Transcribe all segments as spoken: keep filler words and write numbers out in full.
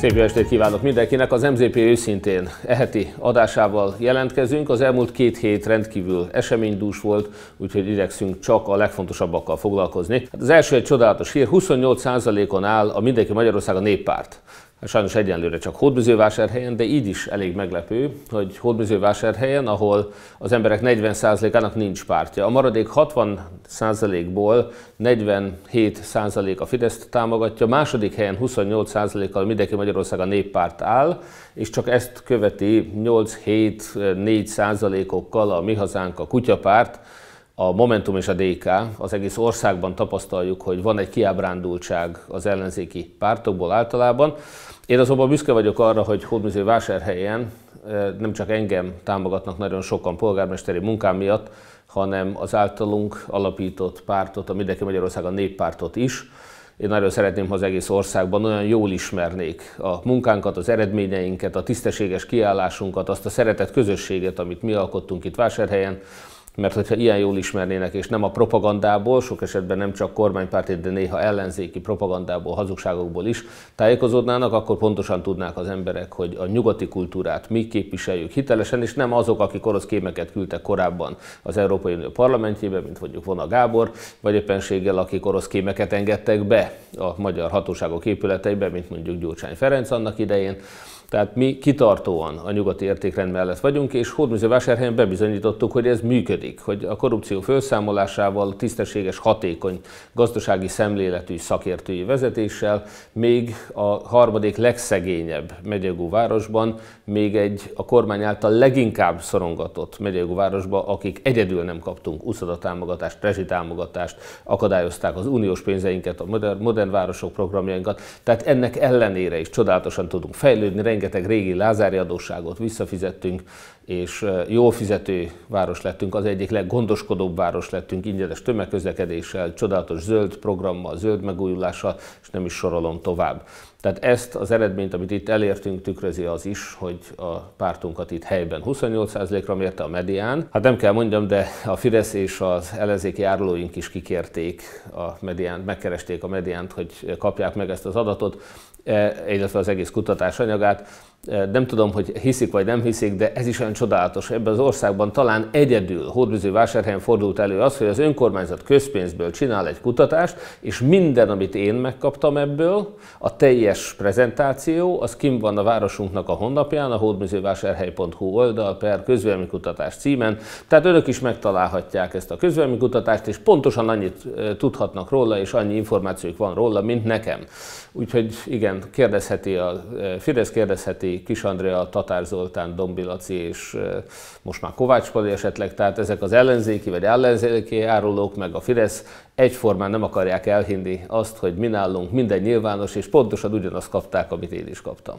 Szép jó estét kívánok mindenkinek! Az em zé pé őszintén eheti adásával jelentkezünk. Az elmúlt két hét rendkívül eseménydús volt, úgyhogy igyekszünk csak a legfontosabbakkal foglalkozni. Hát az első egy csodálatos hír, huszonnyolc százalékon áll a Mindenki Magyarország, a Néppárt. Sajnos egyenlőre csak Hódmezővásárhelyen, de így is elég meglepő, hogy Hódmezővásárhelyen, ahol az emberek negyven százalékának nincs pártja. A maradék hatvan százalékból negyvenhét százalék a Fideszt támogatja, második helyen huszonnyolc százalékkal Mindenki Magyarország, a Néppárt áll, és csak ezt követi nyolc-hét-négy százalékokkal a Mi Hazánk, a Kutyapárt, a Momentum és a dé ká. Az egész országban tapasztaljuk, hogy van egy kiábrándultság az ellenzéki pártokból általában. Én azonban büszke vagyok arra, hogy Hódmezővásárhelyen nem csak engem támogatnak nagyon sokan polgármesteri munkám miatt, hanem az általunk alapított pártot, a Mindenki Magyarország, a Néppártot is. Én nagyon szeretném, ha az egész országban olyan jól ismernék a munkánkat, az eredményeinket, a tisztességes kiállásunkat, azt a szeretett közösséget, amit mi alkottunk itt Vásárhelyen. Mert hogyha ilyen jól ismernének, és nem a propagandából, sok esetben nem csak kormánypárti, de néha ellenzéki propagandából, hazugságokból is tájékozódnának, akkor pontosan tudnák az emberek, hogy a nyugati kultúrát mi képviseljük hitelesen, és nem azok, akik orosz kémeket küldtek korábban az Európai Unió parlamentjébe, mint mondjuk Vona Gábor, vagy éppenséggel akik orosz kémeket engedtek be a magyar hatóságok épületeibe, mint mondjuk Gyurcsány Ferenc annak idején. Tehát mi kitartóan a nyugati értékrend mellett vagyunk, és Hódmezővásárhelyen bebizonyítottuk, hogy ez működik, hogy a korrupció felszámolásával, tisztességes, hatékony, gazdasági szemléletű szakértői vezetéssel, még a harmadik legszegényebb megyegú városban, még egy a kormány által leginkább szorongatott megyegú városban, akik egyedül nem kaptunk úszodatámogatást, rezsitámogatást, akadályozták az uniós pénzeinket, a modern, modern városok programjainkat, tehát ennek ellenére is csodálatosan tudunk fejlődni. Rengeteg régi lázári adósságot visszafizettünk, és jól fizető város lettünk, az egyik leggondoskodóbb város lettünk, ingyenes tömegközlekedéssel, csodálatos zöld programmal, zöld megújulással, és nem is sorolom tovább. Tehát ezt az eredményt, amit itt elértünk, tükrözi az is, hogy a pártunkat itt helyben huszonnyolc százalékra mérte a medián. Hát nem kell mondjam, de a Fidesz és az ellenzéki árulóink is kikérték a mediánt, megkeresték a mediánt, hogy kapják meg ezt az adatot, illetve az egész kutatás anyagát. Nem tudom, hogy hiszik vagy nem hiszik, de ez is olyan csodálatos. Ebben az országban talán egyedül Hódmezővásárhelyen fordult elő az, hogy az önkormányzat közpénzből csinál egy kutatást, és minden, amit én megkaptam ebből, a teljes prezentáció, az kint van a városunknak a honlapján, a hódmezővásárhely pont hu oldal per közvéleménykutatás címen. Tehát önök is megtalálhatják ezt a közvéleménykutatást, és pontosan annyit tudhatnak róla, és annyi információk van róla, mint nekem. Úgyhogy igen, kérdezheti a Fidesz, kérdezheti Kis Andrea, Tatár Zoltán, Dombi Laci és most már Kovács Pali esetleg, tehát ezek az ellenzéki vagy ellenzéki árulók, meg a Fidesz egyformán nem akarják elhinni azt, hogy mi nálunk minden nyilvános, és pontosan ugyanazt kapták, amit én is kaptam.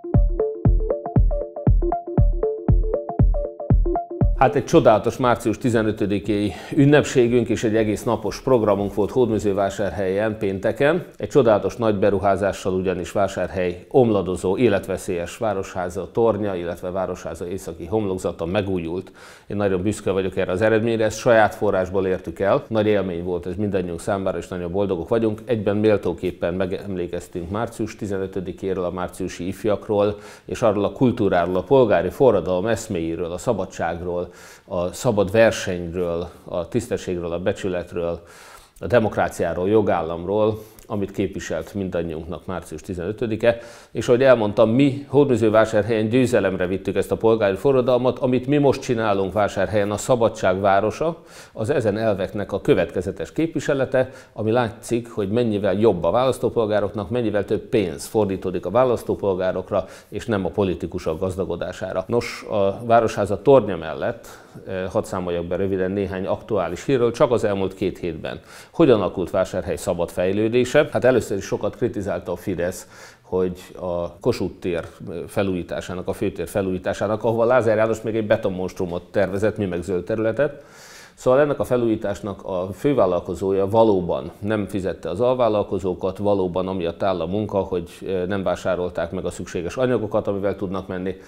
Hát egy csodálatos március tizenötödikéi ünnepségünk és egy egész napos programunk volt Hódmezővásárhelyen pénteken. Egy csodálatos nagy beruházással, ugyanis Vásárhely omladozó, életveszélyes városháza tornya, illetve városháza északi homlokzata megújult. Én nagyon büszke vagyok erre az eredményre, ezt saját forrásból értük el. Nagy élmény volt ez mindannyiunk számára, és nagyon boldogok vagyunk. Egyben méltóképpen megemlékeztünk március tizenötödikéről, a márciusi ifjakról, és arról a kultúráról, a polgári forradalom eszméiről, a szabadságról, a szabad versenyről, a tisztességről, a becsületről, a demokráciáról, jogállamról, amit képviselt mindannyiunknak március tizenötödike, és ahogy elmondtam, mi Hódmezővásárhelyen győzelemre vittük ezt a polgári forradalmat, amit mi most csinálunk Vásárhelyen, a szabadság városa, az ezen elveknek a következetes képviselete, ami látszik, hogy mennyivel jobb a választópolgároknak, mennyivel több pénz fordítódik a választópolgárokra, és nem a politikusok gazdagodására. Nos, a Városháza tornya mellett hadd számoljak be röviden néhány aktuális hírről, csak az elmúlt két hétben. Hogyan alakult Vásárhely szabad fejlődése? Hát először is sokat kritizálta a Fidesz, hogy a Kossuth tér felújításának, a főtér felújításának, ahova Lázár János még egy betonmonstrumot tervezett, mi meg zöld területet. Szóval ennek a felújításnak a fővállalkozója valóban nem fizette az alvállalkozókat, valóban amiatt áll a munka, hogy nem vásárolták meg a szükséges anyagokat, amivel tudnak menni.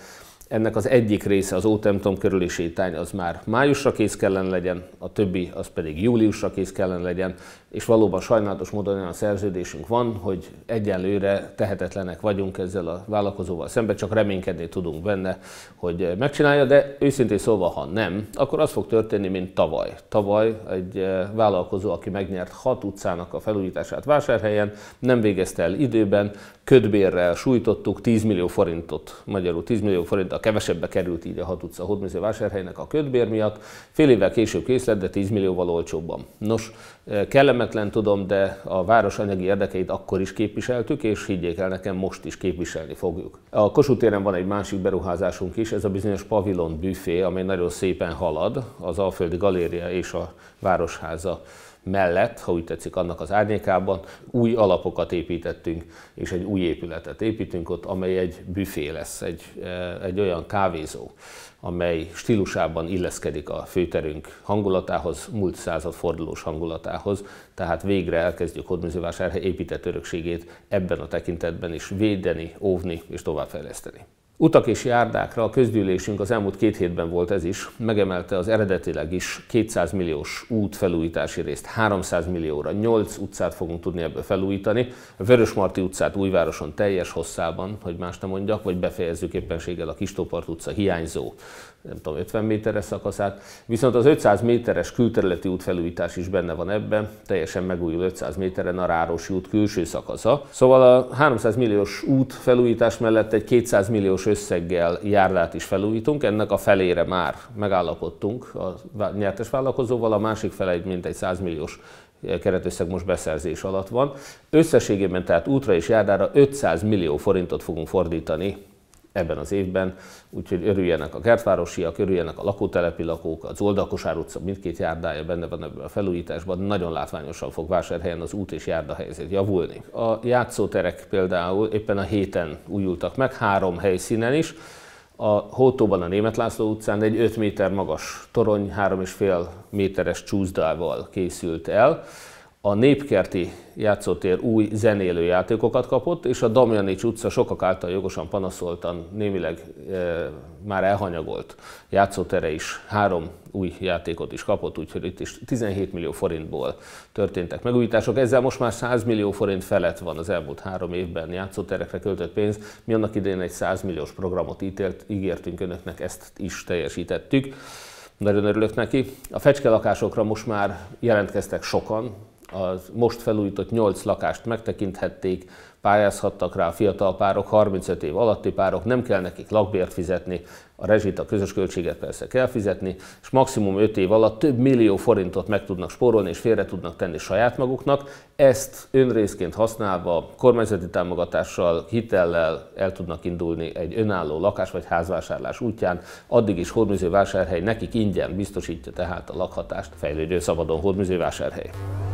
Ennek az egyik része, az Ótemplom körüli sétány, az már májusra kész kellene legyen, a többi az pedig júliusra kész kellene legyen, és valóban sajnálatos módon olyan szerződésünk van, hogy egyenlőre tehetetlenek vagyunk ezzel a vállalkozóval szemben, csak reménykedni tudunk benne, hogy megcsinálja, de őszintén szólva, ha nem, akkor az fog történni, mint tavaly. Tavaly egy vállalkozó, aki megnyert hat utcának a felújítását Vásárhelyen, nem végezte el időben, ködbérrel sújtottuk, tíz millió forintot, magyarul tíz millió forinttal kevesebbe került így a hat utca Hódmezővásárhelynek a ködbér miatt, fél évvel később kész lett, de tíz millióval olcsóbban. Nos, kellemetlen tudom, de a város anyagi érdekeit akkor is képviseltük, és higgyék el nekem, most is képviselni fogjuk. A Kossuth téren van egy másik beruházásunk is, ez a bizonyos pavilon büfé, amely nagyon szépen halad, az Alföldi Galéria és a Városháza mellett, ha úgy tetszik, annak az árnyékában új alapokat építettünk, és egy új épületet építünk ott, amely egy büfé lesz, egy, egy olyan kávézó, amely stílusában illeszkedik a főterünk hangulatához, múlt századfordulós hangulatához, tehát végre elkezdjük Hódmezővásárhely épített örökségét ebben a tekintetben is védeni, óvni és továbbfejleszteni. Utak és járdákra a közgyűlésünk az elmúlt két hétben volt ez is, megemelte az eredetileg is kétszáz milliós útfelújítási részt háromszáz millióra, nyolc utcát fogunk tudni ebből felújítani. A Vörösmarty utcát Újvároson teljes hosszában, hogy más nem mondjak, vagy befejezzük éppenséggel a Kistópart utca hiányzó, nem tudom, ötven méteres szakaszát, viszont az ötszáz méteres külterületi útfelújítás is benne van ebben, teljesen megújul ötszáz méteren a Rárosi út külső szakasza. Szóval a háromszáz milliós útfelújítás mellett egy kétszáz milliós összeggel járdát is felújítunk, ennek a felére már megállapodtunk a nyertes vállalkozóval, a másik fele egy mintegy száz milliós keretösszeg most beszerzés alatt van. Összességében tehát útra és járdára ötszáz millió forintot fogunk fordítani ebben az évben, úgyhogy örüljenek a kertvárosiak, örüljenek a lakótelepi lakók, az Oldalkosár utca mindkét járdája benne van ebben a felújításban, nagyon látványosan fog Vásárhelyen az út és járda helyzet javulni. A játszóterek például éppen a héten újultak meg, három helyszínen is. A Hótóban a Németh László utcán egy öt méter magas torony, három és fél méteres csúszdával készült el. A Népkerti játszótér új zenélő játékokat kapott, és a Damjanics utca sokak által jogosan panaszoltan, némileg e, már elhanyagolt játszótere is három új játékot is kapott, úgyhogy itt is tizenhét millió forintból történtek megújítások. Ezzel most már száz millió forint felett van az elmúlt három évben játszóterekre költött pénz. Mi annak idején egy száz milliós programot ítélt, ígértünk önöknek, ezt is teljesítettük. Nagyon örülök neki. A fecskelakásokra most már jelentkeztek sokan. A most felújított nyolc lakást megtekinthették, pályázhattak rá a fiatal párok, harmincöt év alatti párok, nem kell nekik lakbért fizetni, a rezsit, a közös költséget persze kell fizetni, és maximum öt év alatt több millió forintot meg tudnak spórolni, és félre tudnak tenni saját maguknak. Ezt önrészként használva, kormányzati támogatással, hitellel el tudnak indulni egy önálló lakás vagy házvásárlás útján. Addig is Hódmezővásárhely nekik ingyen biztosítja tehát a lakhatást. Fejlődjön szabadon Hódmezővásárhely!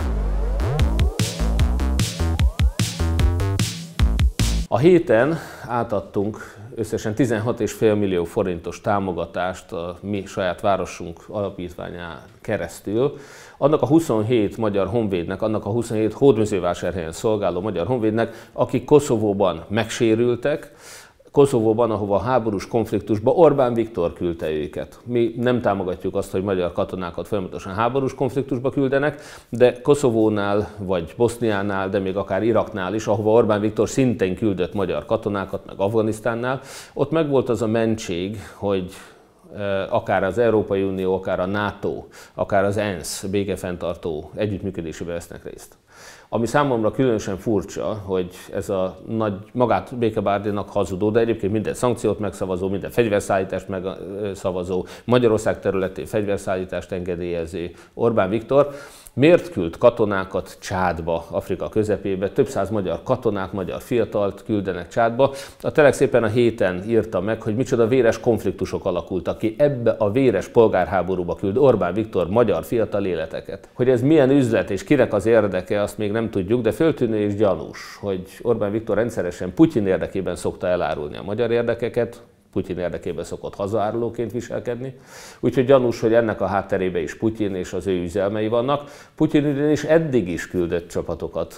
A héten átadtunk összesen tizenhat egész öt millió forintos támogatást a mi saját városunk alapítványán keresztül. Annak a huszonhét magyar honvédnek, annak a huszonhét Hódmezővásárhelyen szolgáló magyar honvédnek, akik Koszovóban megsérültek, Koszovóban, ahova a háborús konfliktusba Orbán Viktor küldte őket. Mi nem támogatjuk azt, hogy magyar katonákat folyamatosan háborús konfliktusba küldenek, de Koszovónál vagy Boszniánál, de még akár Iraknál is, ahova Orbán Viktor szintén küldött magyar katonákat, meg Afganisztánnál, ott megvolt az a mentség, hogy akár az Európai Unió, akár a NATO, akár az ENSZ békefenntartó együttműködésében vesznek részt. Ami számomra különösen furcsa, hogy ez a nagy, magát békebárdinak hazudó, de egyébként minden szankciót megszavazó, minden fegyverszállítást megszavazó, Magyarország területén fegyverszállítást engedélyező Orbán Viktor miért küld katonákat Csádba, Afrika közepébe? Több száz magyar katonát, magyar fiatalt küldenek Csádba. A Telex éppen a héten írta meg, hogy micsoda véres konfliktusok alakultak ki. Ebbe a véres polgárháborúba küld Orbán Viktor magyar fiatal életeket. Hogy ez milyen üzlet és kinek az érdeke, azt még nem tudjuk, de föltűnő és gyanús, hogy Orbán Viktor rendszeresen Putyin érdekében szokta elárulni a magyar érdekeket, Putyin érdekében szokott hazaárulóként viselkedni. Úgyhogy gyanús, hogy ennek a hátterében is Putyin és az ő üzelmei vannak. Putyin ugyanis eddig is küldött csapatokat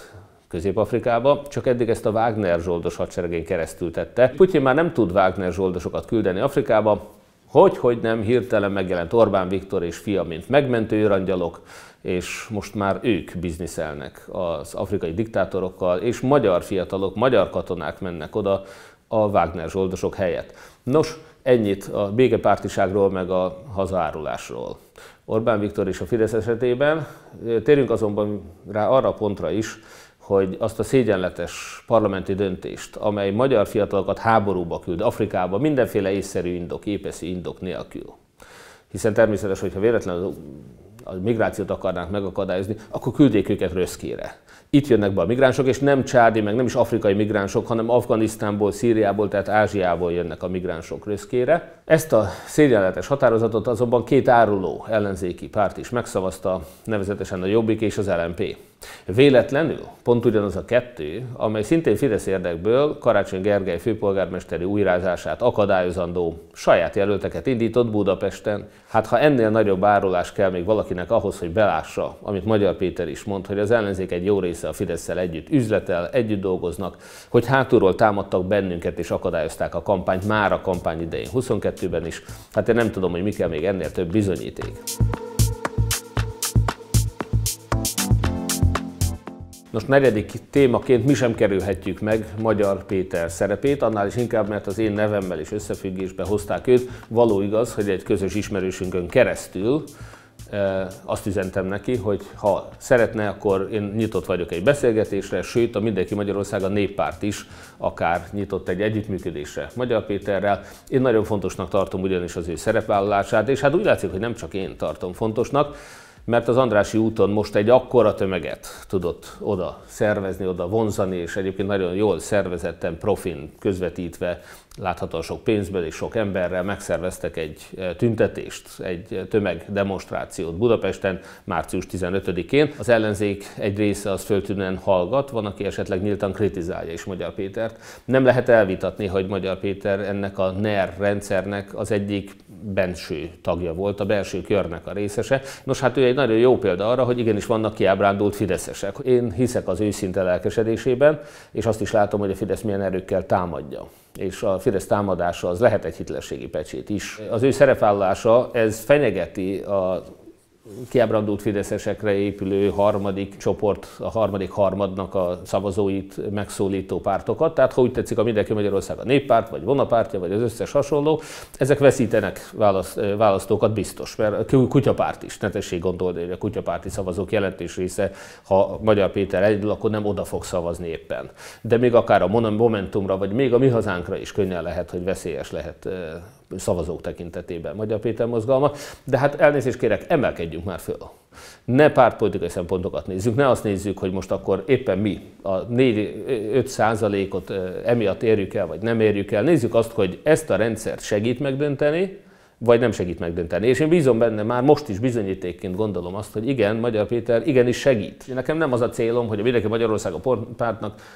Közép-Afrikába, csak eddig ezt a Wagner zsoldos hadseregén keresztül tette. Putyin már nem tud Wagner zsoldosokat küldeni Afrikába, hogy, hogy nem, hirtelen megjelent Orbán Viktor és fia, mint megmentő őrangyalok, és most már ők bizniszelnek az afrikai diktátorokkal, és magyar fiatalok, magyar katonák mennek oda a Wagner zsoldosok helyett. Nos, ennyit a békepártiságról meg a hazaárulásról. Orbán Viktor és a Fidesz esetében. Térjünk azonban rá arra a pontra is, hogy azt a szégyenletes parlamenti döntést, amely magyar fiatalokat háborúba küld, Afrikába, mindenféle észszerű indok, épeszű indok nélkül. Hiszen természetes, hogyha véletlenül a migrációt akarnánk megakadályozni, akkor küldjék őket Röszkére. Itt jönnek be a migránsok, és nem csádi, meg nem is afrikai migránsok, hanem Afganisztánból, Szíriából, tehát Ázsiából jönnek a migránsok Röszkére. Ezt a szégyenletes határozatot azonban két áruló ellenzéki párt is megszavazta, nevezetesen a Jobbik és az el en pé. Véletlenül pont ugyanaz a kettő, amely szintén Fidesz érdekből Karácsony Gergely főpolgármesteri újrázását akadályozandó saját jelölteket indított Budapesten. Hát ha ennél nagyobb árulás kell még valakinek ahhoz, hogy belássa, amit Magyar Péter is mond, hogy az ellenzék egy jó része a Fidesszel együtt üzletel, együtt dolgoznak, hogy hátulról támadtak bennünket és akadályozták a kampányt már a kampány idején huszonkettőben is, hát én nem tudom, hogy mi kell még ennél több bizonyíték. Nos, negyedik témaként mi sem kerülhetjük meg Magyar Péter szerepét, annál is inkább, mert az én nevemmel is összefüggésbe hozták őt. Való igaz, hogy egy közös ismerősünkön keresztül e, azt üzentem neki, hogy ha szeretne, akkor én nyitott vagyok egy beszélgetésre, sőt a Mindenki Magyarország, a Néppárt is akár nyitott egy együttműködésre Magyar Péterrel. Én nagyon fontosnak tartom ugyanis az ő szerepvállalását, és hát úgy látszik, hogy nem csak én tartom fontosnak, mert az Andrássy úton most egy akkora tömeget tudott oda szervezni, oda vonzani, és egyébként nagyon jól szervezetten, profin közvetítve, láthatóan sok pénzből és sok emberrel megszerveztek egy tüntetést, egy tömegdemonstrációt Budapesten március tizenötödikén. Az ellenzék egy része az föltűnően hallgat, van, aki esetleg nyíltan kritizálja is Magyar Pétert. Nem lehet elvitatni, hogy Magyar Péter ennek a en e er rendszernek az egyik benső tagja volt, a belső körnek a részese. Nos, hát ő egy nagyon jó példa arra, hogy igenis vannak kiábrándult fideszesek. Én hiszek az őszinte lelkesedésében, és azt is látom, hogy a Fidesz milyen erőkkel támadja. És a Fidesz támadása az lehet egy hitelességi pecsét is. Az ő szerepvállalása, ez fenyegeti a kiábrándult fideszesekre épülő harmadik csoport, a harmadik harmadnak a szavazóit megszólító pártokat. Tehát ha úgy tetszik, a Mindenki Magyarország, a Néppárt, vagy Vonapártja, vagy az összes hasonló, ezek veszítenek választ, választókat biztos, mert a kutyapárt is, ne tessék gondolni, hogy a kutyapárti szavazók jelentős része, ha Magyar Péter egyedül, akkor nem oda fog szavazni éppen. De még akár a Momentumra, vagy még a Mi Hazánkra is könnyen lehet, hogy veszélyes lehet szavazók tekintetében Magyar Péter mozgalma, de hát elnézést kérek, emelkedjünk már föl. Ne pártpolitikai szempontokat nézzük, ne azt nézzük, hogy most akkor éppen mi a négy-öt százalékot emiatt érjük el, vagy nem érjük el. Nézzük azt, hogy ezt a rendszert segít megdönteni, vagy nem segít megdönteni. És én bízom benne, már most is bizonyítékként gondolom azt, hogy igen, Magyar Péter igenis segít. Nekem nem az a célom, hogy a Mindenki Magyarország a pártnak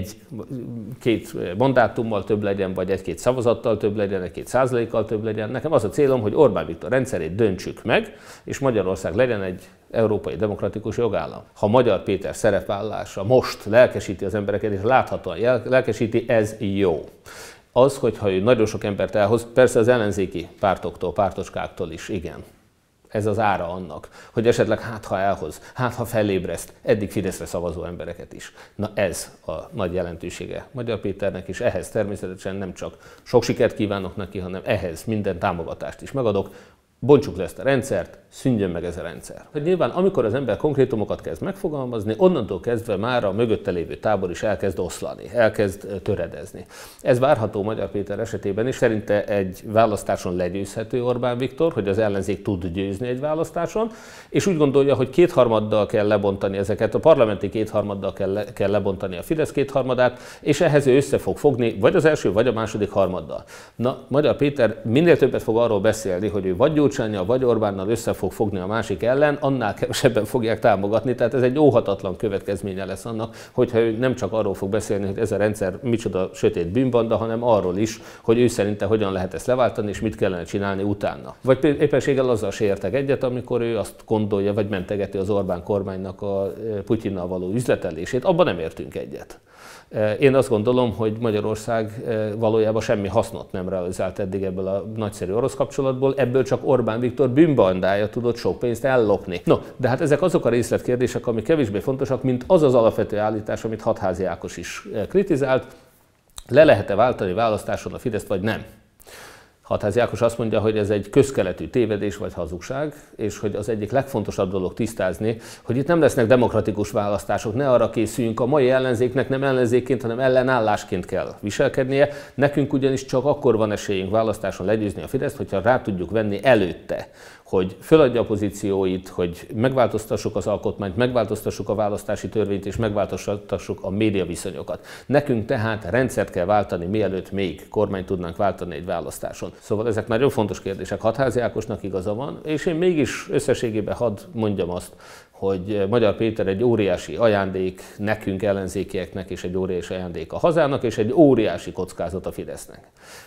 egy-két mandátummal több legyen, vagy egy-két szavazattal több legyen, egy-két százalékkal több legyen. Nekem az a célom, hogy Orbán Viktor rendszerét döntsük meg, és Magyarország legyen egy európai demokratikus jogállam. Ha Magyar Péter szerepvállalása most lelkesíti az embereket, és láthatóan lelkesíti, ez jó. Az, hogyha ő nagyon sok embert elhoz, persze az ellenzéki pártoktól, pártocskáktól is, igen. Ez az ára annak, hogy esetleg hát ha elhoz, hát ha felébreszt eddig Fideszre szavazó embereket is. Na ez a nagy jelentősége Magyar Péternek, és ehhez természetesen nem csak sok sikert kívánok neki, hanem ehhez minden támogatást is megadok. Bontsuk le ezt a rendszert, szűnjön meg ez a rendszer. Hogy nyilván, amikor az ember konkrétumokat kezd megfogalmazni, onnantól kezdve már a mögötte lévő tábor is elkezd oszlani, elkezd töredezni. Ez várható Magyar Péter esetében is, szerinte egy választáson legyőzhető Orbán Viktor, hogy az ellenzék tud győzni egy választáson, és úgy gondolja, hogy kétharmaddal kell lebontani ezeket, a parlamenti kétharmaddal kell, le, kell lebontani a Fidesz kétharmadát, és ehhez ő össze fog fogni, vagy az első, vagy a második harmaddal. Na, Magyar Péter minél többet fog arról beszélni, hogy ő vagy Gyurcsánnyal vagy Orbánnal össze fog fogni a másik ellen, annál kevesebben fogják támogatni, tehát ez egy óhatatlan következménye lesz annak, hogyha ő nem csak arról fog beszélni, hogy ez a rendszer micsoda sötét bűnbanda, hanem arról is, hogy ő szerinte hogyan lehet ezt leváltani, és mit kellene csinálni utána. Vagy éppenséggel azzal se értek egyet, amikor ő azt gondolja, vagy mentegeti az Orbán kormánynak a Putyinnal való üzletelését, abban nem értünk egyet. Én azt gondolom, hogy Magyarország valójában semmi hasznot nem realizált eddig ebből a nagyszerű orosz kapcsolatból, ebből csak Orbán Viktor bűnbandája tudott sok pénzt ellopni. No, de hát ezek azok a részletkérdések, amik kevésbé fontosak, mint az az alapvető állítás, amit Hatházi Ákos is kritizált, le lehet-e váltani választáson a Fideszt, vagy nem. Hatházi Ákos azt mondja, hogy ez egy közkeletű tévedés vagy hazugság, és hogy az egyik legfontosabb dolog tisztázni, hogy itt nem lesznek demokratikus választások, ne arra készüljünk, a mai ellenzéknek nem ellenzékként, hanem ellenállásként kell viselkednie. Nekünk ugyanis csak akkor van esélyünk választáson legyőzni a Fideszt, hogyha rá tudjuk venni előtte, hogy föladja a pozícióit, hogy megváltoztassuk az alkotmányt, megváltoztassuk a választási törvényt és megváltoztassuk a médiaviszonyokat. Nekünk tehát rendszert kell váltani, mielőtt még kormányt tudnánk váltani egy választáson. Szóval ezek nagyon fontos kérdések. Hatházi Ákosnak igaza van, és én mégis összességében hadd mondjam azt, hogy Magyar Péter egy óriási ajándék nekünk ellenzékieknek, és egy óriási ajándék a hazának, és egy óriási kockázat a Fidesznek.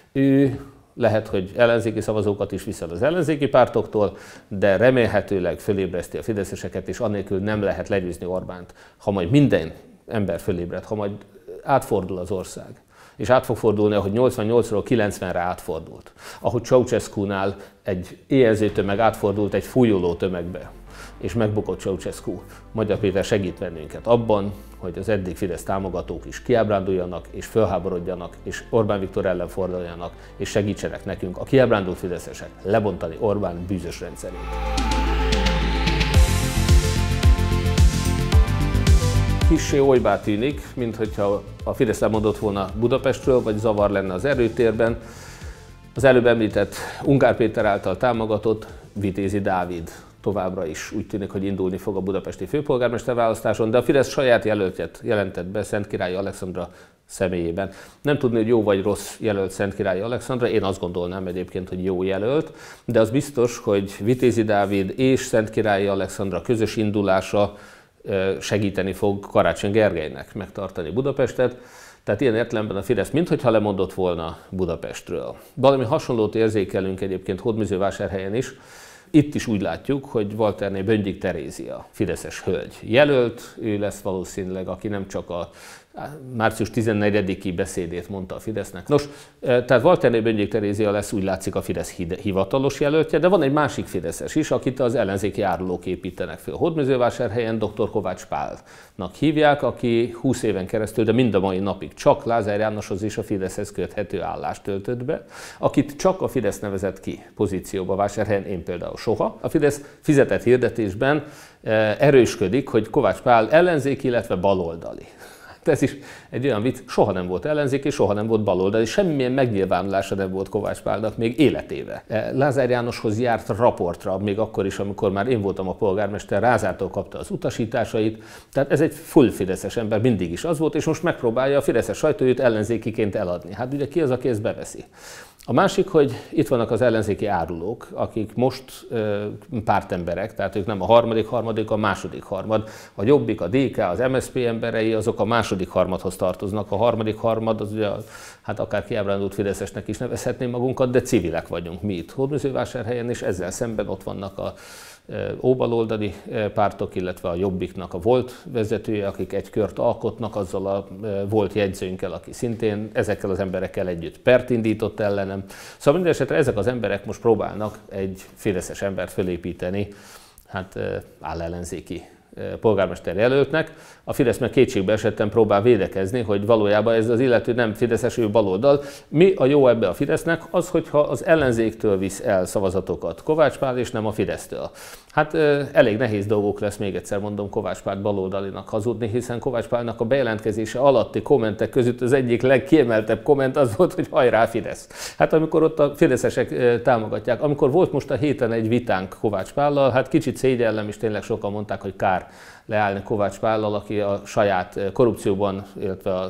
Ő lehet, hogy ellenzéki szavazókat is viszel az ellenzéki pártoktól, de remélhetőleg fölébreszti a fideszeseket, és annélkül nem lehet legyőzni Orbánt. Ha majd minden ember fölébred, ha majd átfordul az ország, és át fog fordulni, ahogy nyolcvannyolcról kilencvenre átfordult. Ahogy Ceausescu-nál egy éhező tömeg átfordult egy fújoló tömegbe, és megbukott Ceausescu. Magyar Péter segít bennünket abban, hogy az eddig Fidesz támogatók is kiábránduljanak, és fölháborodjanak, és Orbán Viktor ellen forduljanak, és segítsenek nekünk, a kiábrándult fideszesek, lebontani Orbán bűzös rendszerét. Kissé olybá tűnik, minthogyha a Fidesz lemondott volna Budapestről, vagy zavar lenne az erőtérben. Az előbb említett Ungár Péter által támogatott Vitézi Dávid továbbra is úgy tűnik, hogy indulni fog a budapesti főpolgármester választáson, de a Fidesz saját jelöltjet jelentett be Szentkirályi Alexandra személyében. Nem tudni, hogy jó vagy rossz jelölt Szentkirályi Alexandra, én azt gondolnám egyébként, hogy jó jelölt, de az biztos, hogy Vitézi Dávid és Szentkirályi Alexandra közös indulása segíteni fog Karácsony Gergelynek megtartani Budapestet. Tehát ilyen értelemben a Fidesz minthogyha lemondott volna Budapestről. Valami hasonlót érzékelünk egyébként Hódmezővásárhelyen is. Itt is úgy látjuk, hogy Walterné Böngyik Terézia, fideszes hölgy jelölt, ő lesz valószínűleg, aki nem csak a március tizennegyediki beszédét mondta a Fidesznek. Nos, tehát Walterné Böngyik Terézia lesz, úgy látszik, a Fidesz hivatalos jelöltje, de van egy másik fideszes is, akit az ellenzéki árulók építenek föl. Hódmezővásárhelyen dr. Kovács Pálnak hívják, aki húsz éven keresztül, de mind a mai napig csak Lázár Jánoshoz és a Fideszhez köthető állást töltött be, akit csak a Fidesz nevezett ki pozícióba Vásárhelyen, én például soha. A Fidesz fizetett hirdetésben erősködik, hogy Kovács Pál ellenzéki, illetve baloldali. Ez is egy olyan vicc, soha nem volt ellenzéki, soha nem volt baloldali, semmilyen megnyilvánulása nem volt Kovács Pálnak még életébe. Lázár Jánoshoz járt raportra, még akkor is, amikor már én voltam a polgármester, Rázától kapta az utasításait, tehát ez egy full fideszes ember, mindig is az volt, és most megpróbálja a fideszes sajtóját ellenzékiként eladni. Hát ugye ki az, aki ezt beveszi? A másik, hogy itt vannak az ellenzéki árulók, akik most ö, pártemberek, tehát ők nem a harmadik harmadik, a második harmad. A Jobbik, a dé ká, az em es zé pé emberei, azok a második harmadhoz tartoznak. A harmadik harmad, az ugye, hát akár kiábrándult fideszesnek is nevezhetném magunkat, de civilek vagyunk mi itt Hódmezővásárhelyen, és ezzel szemben ott vannak a óbaloldali pártok, illetve a Jobbiknak a volt vezetője, akik egy kört alkotnak azzal a volt jegyzőnkkel, aki szintén ezekkel az emberekkel együtt pert indított ellenem. Szóval minden esetre ezek az emberek most próbálnak egy fideszes embert fölépíteni, hát állellenzéki polgármester jelöltnek. A Fidesz meg kétségbe esetten próbál védekezni, hogy valójában ez az illető nem fideszes, ő baloldal. Mi a jó ebbe a Fidesznek? Az, hogyha az ellenzéktől visz el szavazatokat Kovács Pál, és nem a Fidesztől. Hát elég nehéz dolgok lesz, még egyszer mondom, Kovács Pált baloldalinak hazudni, hiszen Kovács Pálnak a bejelentkezése alatti kommentek között az egyik legkiemeltebb komment az volt, hogy hajrá Fidesz. Hát amikor ott a fideszesek támogatják, amikor volt most a héten egy vitánk Kovács Pállal, hát kicsit szégyellem, és tényleg sokan mondták, hogy kár leállni Kovács Pállal, aki a saját korrupcióban, illetve a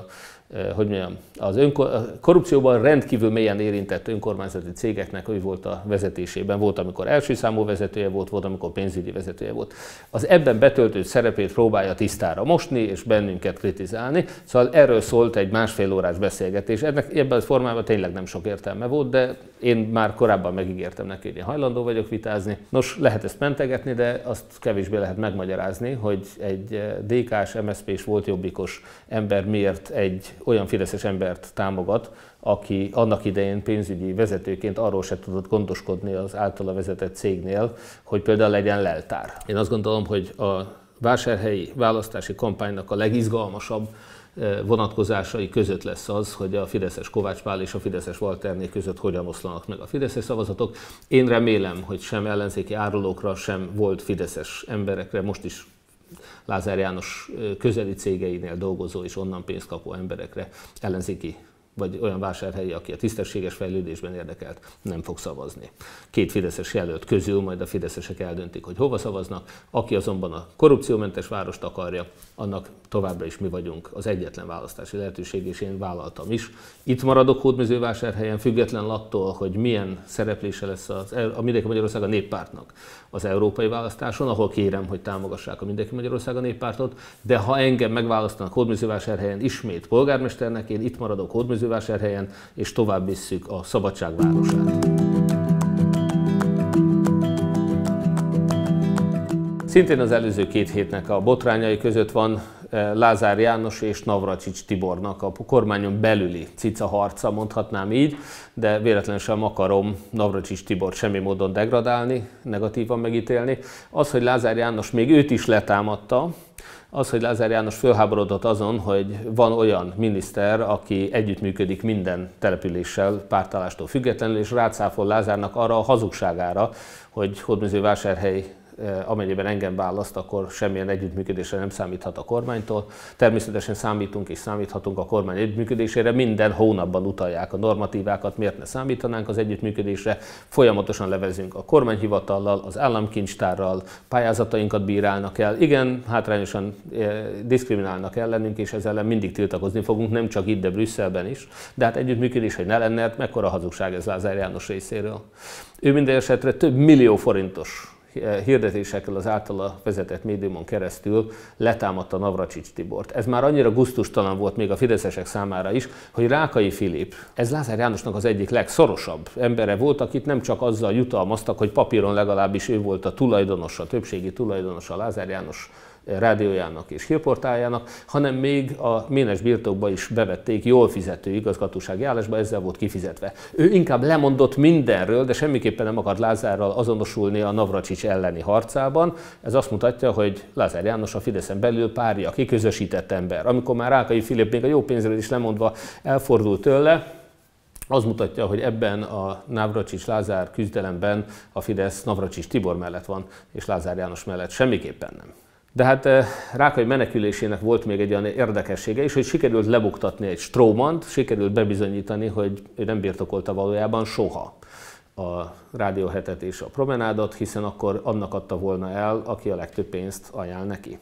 hogy mondjam, az önkor, a korrupcióban rendkívül mélyen érintett önkormányzati cégeknek ő volt a vezetésében. Volt, amikor első számú vezetője volt, volt, amikor pénzügyi vezetője volt. Az ebben betöltött szerepét próbálja tisztára mosni, és bennünket kritizálni. Szóval erről szólt egy másfél órás beszélgetés. Ennek ebben a formában tényleg nem sok értelme volt, de én már korábban megígértem neki, hogy én hajlandó vagyok vitázni. Nos, lehet ezt mentegetni, de azt kevésbé lehet megmagyarázni, hogy egy dé ká-s, em es zé pés volt jobbikos ember miért egy olyan fideszes embert támogat, aki annak idején pénzügyi vezetőként arról se tudott gondoskodni az általa vezetett cégnél, hogy például legyen leltár. Én azt gondolom, hogy a vásárhelyi választási kampánynak a legizgalmasabb vonatkozásai között lesz az, hogy a fideszes Kovács Pál és a fideszes Walterné között hogyan oszlanak meg a fideszes szavazatok. Én remélem, hogy sem ellenzéki árulókra, sem volt fideszes emberekre, most is Lázár János közeli cégeinél dolgozó és onnan pénzt kapó emberekre, ellenzéki vagy olyan vásárhelyi, aki a tisztességes fejlődésben érdekelt, nem fog szavazni. Két fideszes jelölt közül majd a fideszesek eldöntik, hogy hova szavaznak. Aki azonban a korrupciómentes várost akarja, annak továbbra is mi vagyunk az egyetlen választási lehetőség, és én vállaltam is. Itt maradok Hódmezővásárhelyen, független attól, hogy milyen szereplése lesz az, a Mindenki Magyarország a Néppártnak az európai választáson, ahol kérem, hogy támogassák a Mindenki Magyarország a Néppártot, de ha engem megválasztanak Hódmezővásárhelyen ismét polgármesternek, én itt maradok Hódmezővásárhelyen, és tovább visszük a szabadság városát. Szintén az előző két hétnek a botrányai között van Lázár János és Navracsics Tibornak a kormányon belüli cicaharca, mondhatnám így, de véletlenül sem akarom Navracsics Tibort semmi módon degradálni, negatívan megítélni. Az, hogy Lázár János még őt is letámadta, az, hogy Lázár János fölháborodott azon, hogy van olyan miniszter, aki együttműködik minden településsel, pártállástól függetlenül, és rácáfol Lázárnak arra a hazugságára, hogy Hódmezővásárhely, amennyiben engem választ, akkor semmilyen együttműködésre nem számíthat a kormánytól. Természetesen számítunk és számíthatunk a kormány együttműködésére, minden hónapban utalják a normatívákat, miért ne számítanánk az együttműködésre. Folyamatosan levezünk a kormányhivatallal, az államkincstárral, pályázatainkat bírálnak el. Igen, hátrányosan diszkriminálnak ellenünk, és ezzel ellen mindig tiltakozni fogunk, nem csak itt, de Brüsszelben is. De hát együttműködés, hogy ne lenne, mekkora hazugság ez Lázár János részéről. Ő minden esetre több millió forintos hirdetésekkel az általa vezetett médiumon keresztül letámadta Navracsics Tibort. Ez már annyira gusztustalan volt még a fideszesek számára is, hogy Rákai Filip, ez Lázár Jánosnak az egyik legszorosabb embere volt, akit nem csak azzal jutalmaztak, hogy papíron legalábbis ő volt a tulajdonosa, többségi tulajdonosa Lázár János rádiójának és hírportáljának, hanem még a ménes birtokba is bevették jól fizető igazgatósági állásba, ezzel volt kifizetve. Ő inkább lemondott mindenről, de semmiképpen nem akart Lázárral azonosulni a Navracsics elleni harcában. Ez azt mutatja, hogy Lázár János a Fideszen belül párja, kiközösített ember. Amikor már Rákai Filip még a jó pénzről is lemondva elfordult tőle, az mutatja, hogy ebben a Navracsics-Lázár küzdelemben a Fidesz Navracsics Tibor mellett van, és Lázár János mellett semmiképpen nem. De hát Rákai menekülésének volt még egy olyan érdekessége is, hogy sikerült lebuktatni egy strómant, sikerült bebizonyítani, hogy ő nem birtokolta valójában soha a Rádióhetet és a Promenádot, hiszen akkor annak adta volna el, aki a legtöbb pénzt ajánl neki.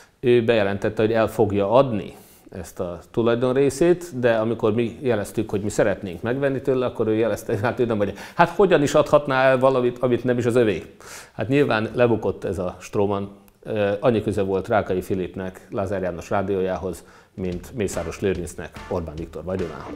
Ő bejelentette, hogy el fogja adni ezt a tulajdonrészét, de amikor mi jeleztük, hogy mi szeretnénk megvenni tőle, akkor ő jelezte, hát ő nem vagy. Hát hogyan is adhatná el valamit, amit nem is az övé? Hát nyilván lebukott ez a stróman. Annyi köze volt Rákai Filipnek Lázár János rádiójához, mint Mészáros Lőrincnek Orbán Viktor vagyonához.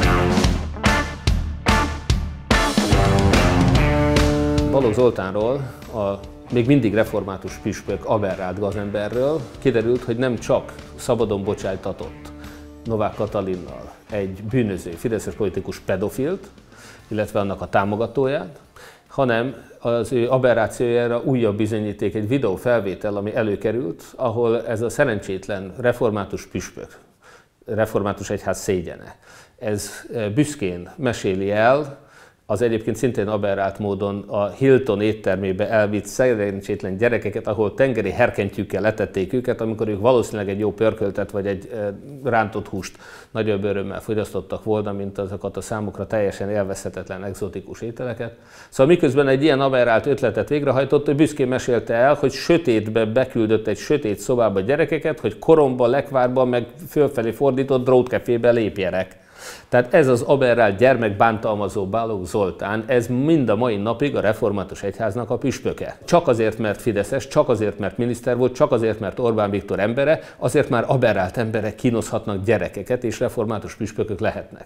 Balogh Zoltánról, a még mindig református püspök aberrált gazemberről kiderült, hogy nem csak szabadon bocsájtatott Novák Katalinnal egy bűnöző fideszes politikus pedofilt, illetve annak a támogatóját, hanem az ő aberrációjára újabb bizonyíték egy videófelvétel, ami előkerült, ahol ez a szerencsétlen református püspök, református egyház szégyene, ez büszkén meséli el az egyébként szintén aberrált módon a Hilton éttermébe elvitt szerencsétlen gyerekeket, ahol tengeri herkentyűkkel letették őket, amikor ők valószínűleg egy jó pörköltet vagy egy rántott húst nagyobb örömmel fogyasztottak volna, mint azokat a számukra teljesen élvezhetetlen egzotikus ételeket. Szóval miközben egy ilyen aberrált ötletet végrehajtott, ő büszkén mesélte el, hogy sötétbe beküldött egy sötét szobába gyerekeket, hogy koromba, lekvárba, meg fölfelé fordított drótkefébe lépjenek. Tehát ez az aberrált gyermekbántalmazó Balogh Zoltán, ez mind a mai napig a református egyháznak a püspöke. Csak azért, mert fideszes, csak azért, mert miniszter volt, csak azért, mert Orbán Viktor embere, azért már aberrált emberek kínozhatnak gyerekeket, és református püspökök lehetnek.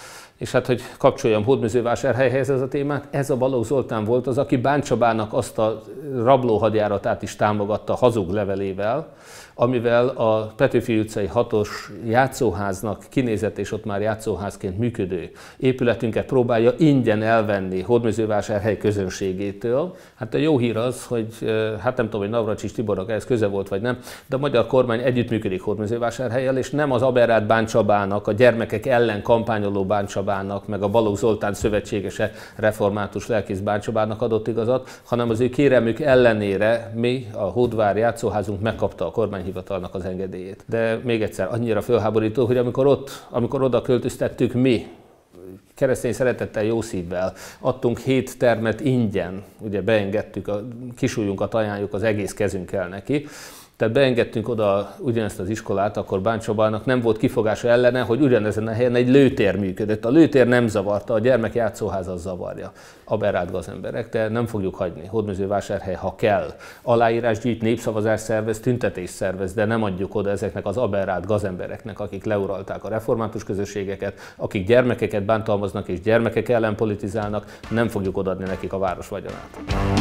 És hát, hogy kapcsoljam Hódmezővásárhelyhez ez a témát, ez a Balogh Zoltán volt az, aki Báncsabának azt a rablóhadjáratát is támogatta hazug levelével, amivel a Petőfi utcai hatos játszóháznak kinézett és ott már játszóházként működő épületünket próbálja ingyen elvenni Hódmezővásárhely közönségétől. Hát a jó hír az, hogy hát nem tudom, hogy Navracsics Tibornak ehhez köze volt vagy nem, de a magyar kormány együttműködik Hódmezővásárhellyel, és nem az aberrált Báncsabának, a gyermekek ellen kampányoló Báncsabának, meg a Balogh Zoltán szövetségese református lelkész Báncsabának adott igazat, hanem az ő kérelmük ellenére mi, a Hódvár játszóházunk megkapta a kormányhivatalnak az engedélyét. De még egyszer annyira fölháborító, hogy amikor ott, amikor oda költöztettük mi, keresztény szeretettel, jó szívvel, adtunk hét termet ingyen, ugye beengedtük, a kisújunkat ajánljuk az egész kezünkkel neki, tehát beengedtünk oda ugyanezt az iskolát, akkor Báncsabának nem volt kifogása ellene, hogy ugyanezen a helyen egy lőtér működött. A lőtér nem zavarta, a gyermek játszóház az zavarja. Aberrált gazemberek, de nem fogjuk hagyni. Hódmezővásárhely, ha kell, aláírásgyűjt, népszavazást szervez, tüntetést szervez, de nem adjuk oda ezeknek az aberrált gazembereknek, akik leuralták a református közösségeket, akik gyermekeket bántalmaznak és gyermekek ellen politizálnak, nem fogjuk odaadni nekik a város vagyonát.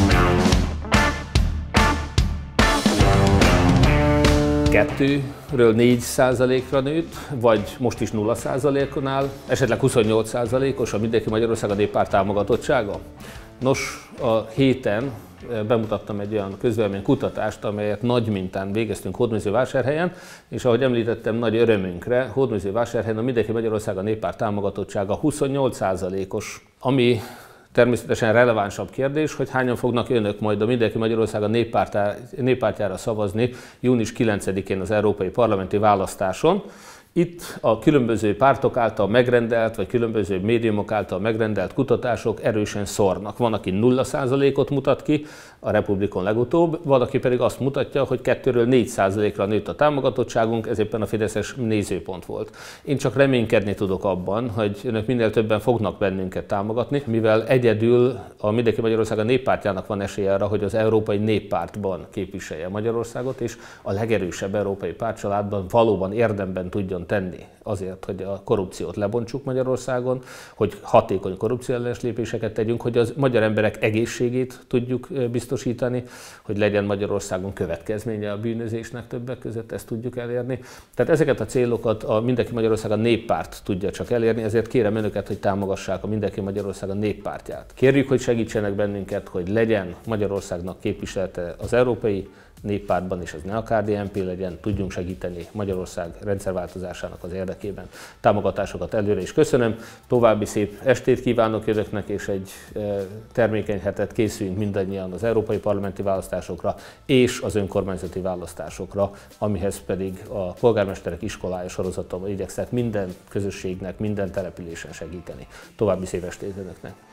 kettőről négy százalékra nőtt, vagy most is nulla százaléknál, esetleg huszonnyolc százalékos a Mindenki Magyarország a Néppárt támogatottsága. Nos, a héten bemutattam egy olyan közvéleménykutatást, amelyet nagy mintán végeztünk Hódmezővásárhelyen, és ahogy említettem, nagy örömünkre Hódmezővásárhelyen a Mindenki Magyarország a Néppárt támogatottsága huszonnyolc százalékos, ami természetesen relevánsabb kérdés, hogy hányan fognak önök majd a Mindenki Magyarország a néppártjára szavazni június kilencedikén az európai parlamenti választáson. Itt a különböző pártok által megrendelt, vagy különböző médiumok által megrendelt kutatások erősen szórnak. Van, aki nulla százalékot mutat ki, a Republikon legutóbb, van, aki pedig azt mutatja, hogy kettőről négy százalékra nőtt a támogatottságunk, ez éppen a fideszes nézőpont volt. Én csak reménykedni tudok abban, hogy önök minél többen fognak bennünket támogatni, mivel egyedül a Mindenki Magyarország a Néppártjának van esélye arra, hogy az Európai Néppártban képviselje Magyarországot, és a legerősebb európai pártcsaládban valóban érdemben tudjon tenni azért, hogy a korrupciót lebontsuk Magyarországon, hogy hatékony korrupcióellenes lépéseket tegyünk, hogy az magyar emberek egészségét tudjuk biztosítani, hogy legyen Magyarországon következménye a bűnözésnek többek között, ezt tudjuk elérni. Tehát ezeket a célokat a Mindenki Magyarország a Néppárt tudja csak elérni, ezért kérem önöket, hogy támogassák a Mindenki Magyarország a Néppártját. Kérjük, hogy segítsenek bennünket, hogy legyen Magyarországnak képviselete az Európai Néppártban, és ez ne a ká dé en pé legyen, tudjunk segíteni Magyarország rendszerváltozásának az érdekében. Támogatásokat előre is köszönöm, további szép estét kívánok önöknek, és egy termékeny hetet készüljünk mindannyian az európai parlamenti választásokra és az önkormányzati választásokra, amihez pedig a polgármesterek iskolája sorozatomban igyekszek minden közösségnek, minden településen segíteni. További szép estét önöknek!